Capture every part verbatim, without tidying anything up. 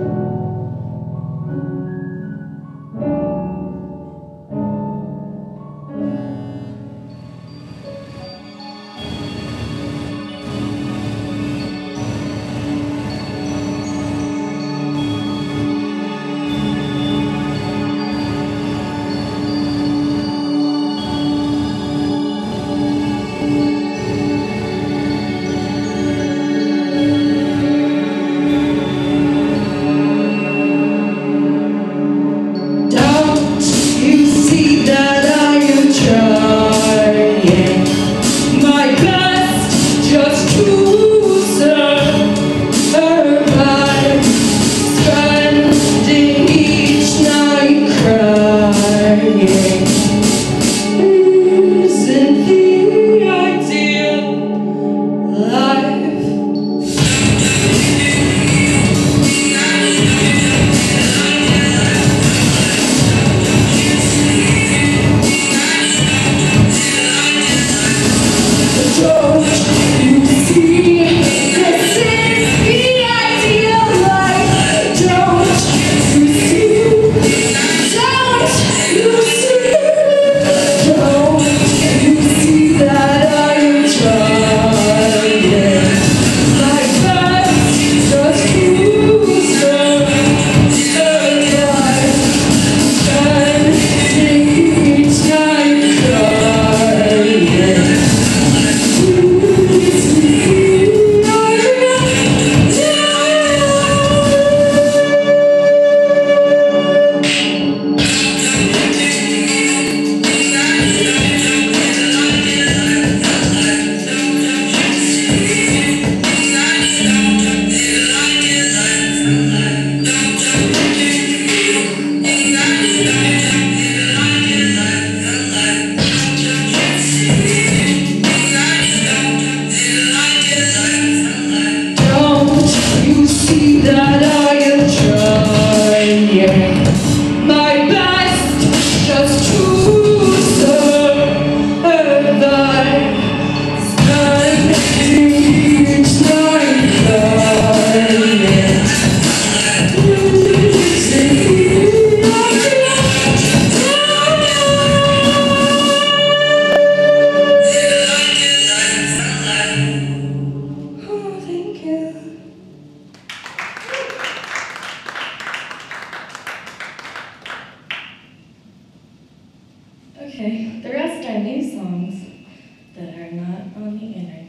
Okay, the rest are new songs that are not on the internet.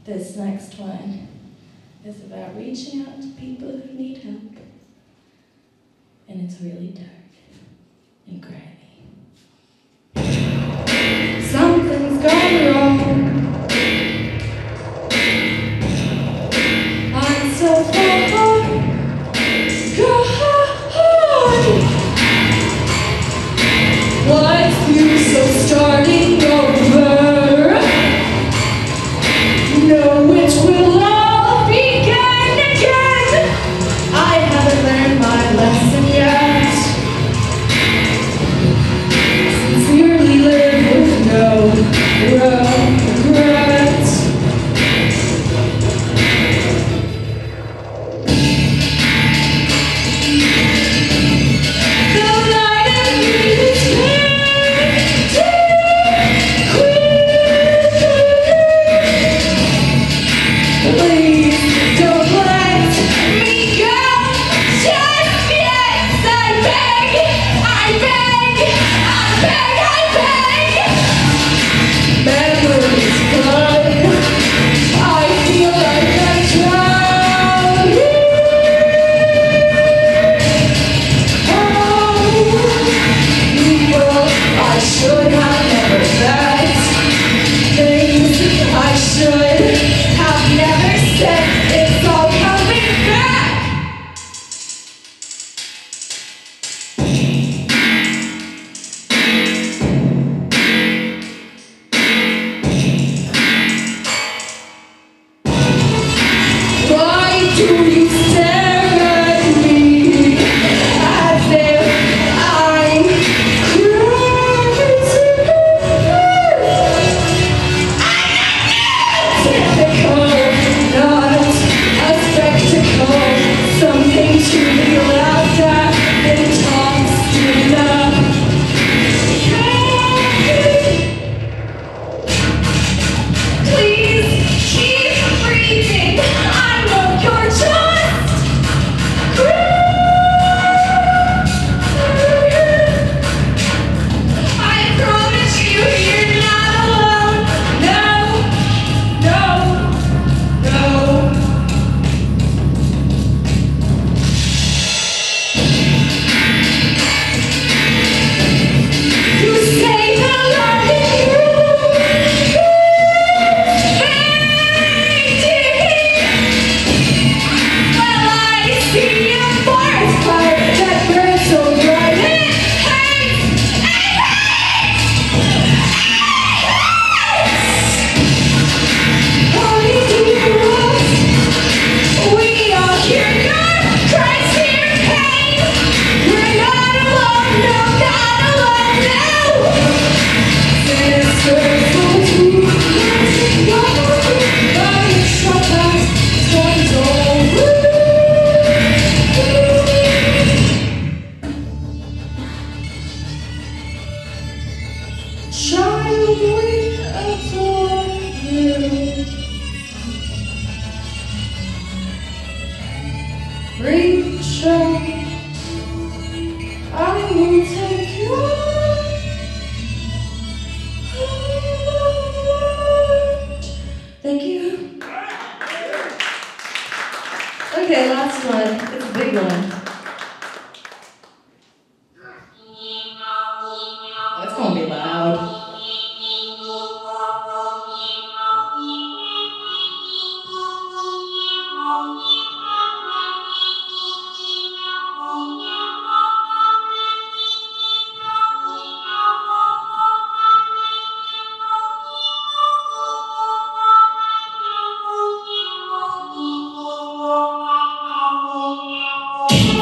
This next one is about reaching out to people who need help. And it's really dark and grimy. Something's gone wrong. I'm so far gone. What's new, so starting over? Know which will all begin again. I haven't learned my lesson yet. Sincerely live with no regret. The light of me is please don't let me go just yet. I beg, I beg, I beg, I beg. Memories flood. I feel like I'm drowning. Oh, people I should have never met. Things I should have never said. It's all coming back. Why do you stare at me as if I'm crazy? Typical, not a spectacle. Something to be laughed at and tossed in a please keep breathing. I know you're just I promise you, you're not alone. No, no, no. You say the Lord is well, I see a forest fire that burns so bright and it hates, it hates. Only to us, we all hear your cries, hear pain. We're not alone, no, not alone, no. Sisters, will you let it go? But it's so fast, time's over. Child, we adore you. Reach out, I will take your hand. Thank you. Okay, last one. It's a big one. Oh, it's gonna be loud. Thank you.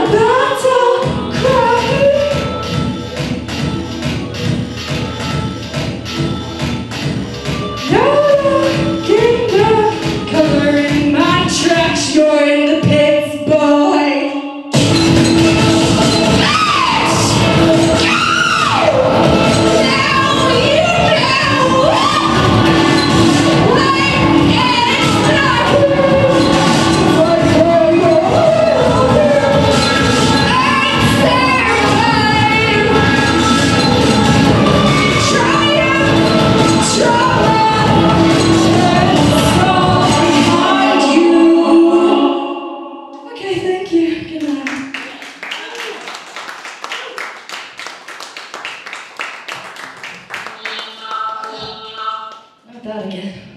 about to cry. You're looking back, coloring my tracks. You're in the pits, boy. Thank you. Good night. Not that again.